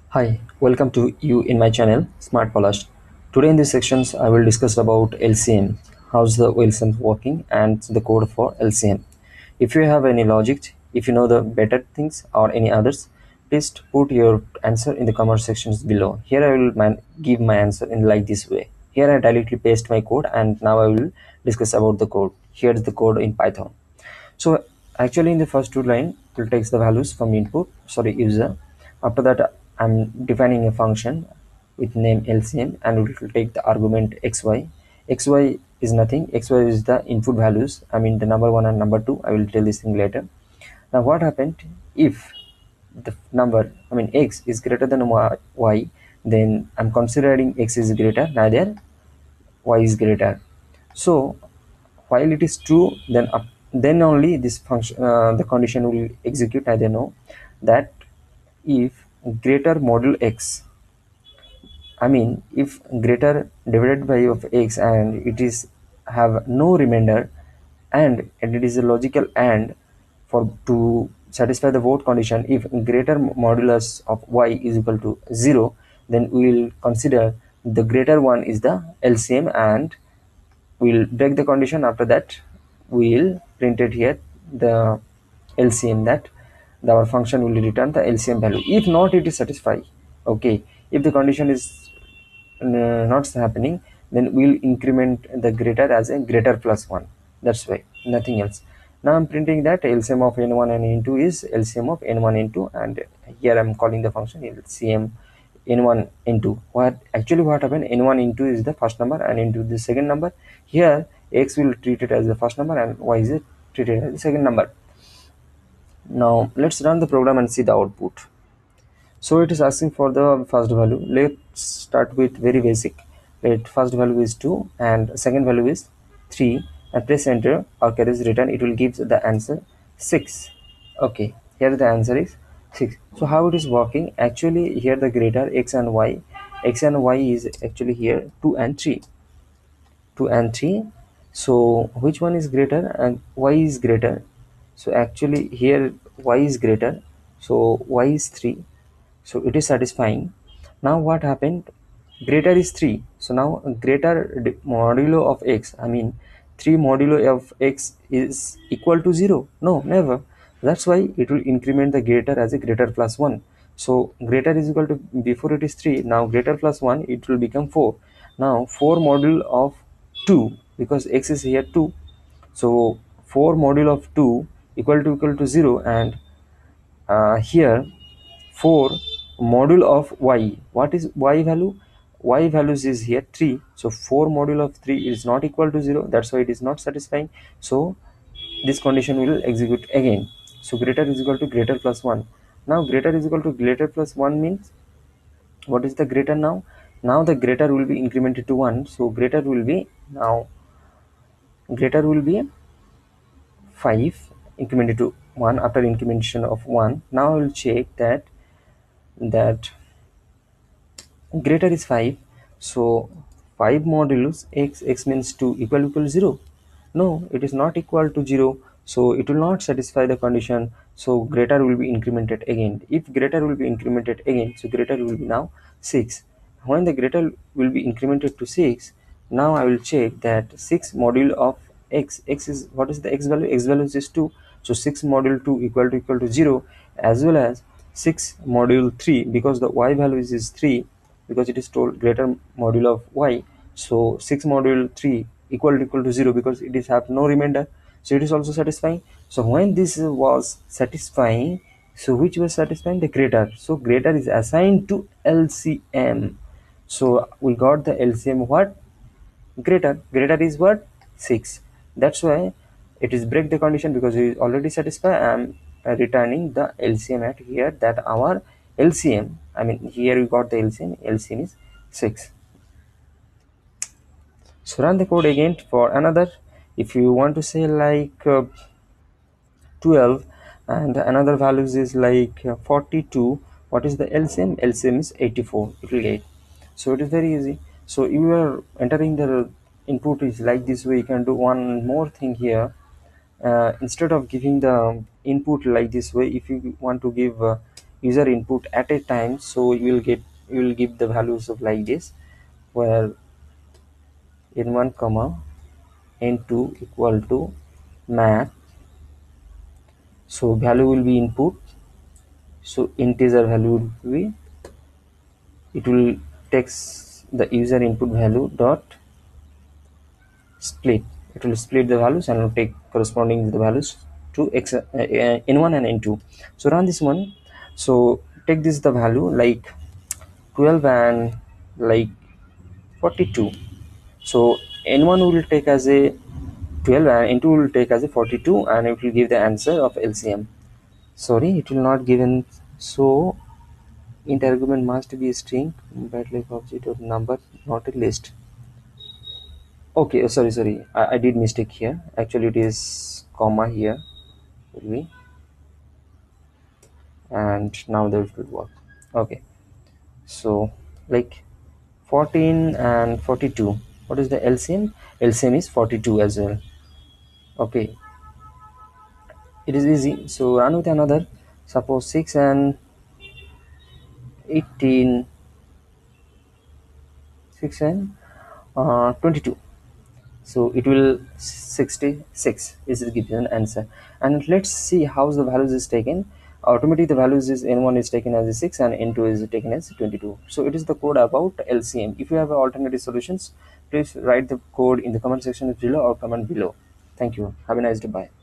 Hi, welcome to you in my channel Smart Polished. Today in these sections I will discuss about LCM, how's the LCM working and the code for LCM. If you have any logic, if you know the better things or any others, please put your answer in the comment sections below. Here I will give my answer in like this way. Here I directly paste my code and now I will discuss about the code. Here's the code in Python. So actually in the first two line, it will takes the values from user. After that, I'm defining a function with name LCM and it will take the argument xy. Xy is nothing. Xy is the input values. I mean the number one and number two. I will tell this thing later. Now what happened if the number, I mean x is greater than y, then I'm considering x is greater, neither y is greater. So while it is true, then only this function the condition will execute. I don't know that if greater module x, I mean if greater divided by of x and it is have no remainder, and it is a logical and for to satisfy the vote condition, if greater modulus of y is equal to 0, then we will consider the greater one is the LCM and we'll break the condition. After that we'll print it here the LCM, that our function will return the LCM value. If not, it is satisfied. Okay, if the condition is not happening, then we'll increment the greater as a greater plus 1. That's why, nothing else. Now I'm printing that LCM of n1 and n2 is LCM of n1 n2, and here I'm calling the function LCM n1 n2. What happened, n1 n2 is the first number and n2 the second number. Here x will treat it as the first number and y is treated as the second number. Now let's run the program and see the output. So it is asking for the first value. Let's start with very basic. Let first value is 2 and second value is 3, and press enter or carries return. It will give the answer 6. Okay, here the answer is 6. So how it is working? Actually here the greater x and y is actually here 2 and 3. 2 and 3. So which one is greater? And y is greater. So actually here y is greater, so y is 3, so it is satisfying. Now what happened, greater is 3, so now greater modulo of x, I mean 3 modulo of x is equal to 0. No, never. That's why it will increment the greater as a greater plus 1. So greater is equal to, before it is 3, now greater plus 1, it will become 4. Now 4 module of 2, because x is here 2, so 4 module of 2 equal to 0, and here 4 module of y. What is y value? Y values is here 3, so 4 module of 3 is not equal to 0. That's why it is not satisfying. So this condition will execute again. So greater is equal to greater plus 1. Now greater is equal to greater plus 1 means, what is the greater now? Now the greater will be incremented to 1, so greater will be, now greater will be 5 incremented to 1 after incrementation of 1. Now I will check that greater is 5, so 5 modulus x means 2 equal 0. No, it is not equal to 0, so it will not satisfy the condition. So greater will be incremented again. If greater will be incremented again, so greater will be now 6. When the greater will be incremented to 6, now I will check that 6 module of x is, what is the x value? X value is 2, so 6 module 2 equal to 0, as well as 6 module 3, because the y value is 3, because it is told greater modulo of y, so 6 module 3 equal to 0, because it is have no remainder, so it is also satisfying. So when this was satisfying, so which was satisfying? The greater. So greater is assigned to LCM, so we got the LCM what? Greater is what? 6. That's why it is break the condition, because it is already satisfied. I am returning the LCM at here, that our LCM, I mean here we got the LCM is 6. So run the code again for another. If you want to say like 12 and another values is like 42, what is the LCM? LCM is 84. It will get. So it is very easy. So you are entering the input is like this way. You can do one more thing here. Instead of giving the input like this way, if you want to give user input at a time. So you will give the values of like this, where n1 comma n2 equal to math. So value will be input, so integer value will be, it will takes the user input value dot split. It will split the values and will take corresponding the values to n1 and n2. So run this one. So take this the value like 12 and like 42. So n1 will take as a 12 and n2 will take as a 42, and it will give the answer of LCM. Sorry, it will not given. So int argument must be a string, but like object or number, not a list. Okay, sorry, I did mistake here. Actually it is comma here will be, and now that will work. Okay, so like 14 and 42, what is the LCM? LCM is 42 as well. Okay, it is easy. So run with another. Suppose 6 and 18, 6 and 22. So it will 66 is the given answer. And let's see how the values is taken. Automatically the values is n1 is taken as a 6 and n2 is taken as 22. So it is the code about LCM. If you have alternative solutions, please write the code in the comment section below or comment below. Thank you. Have a nice day. Bye.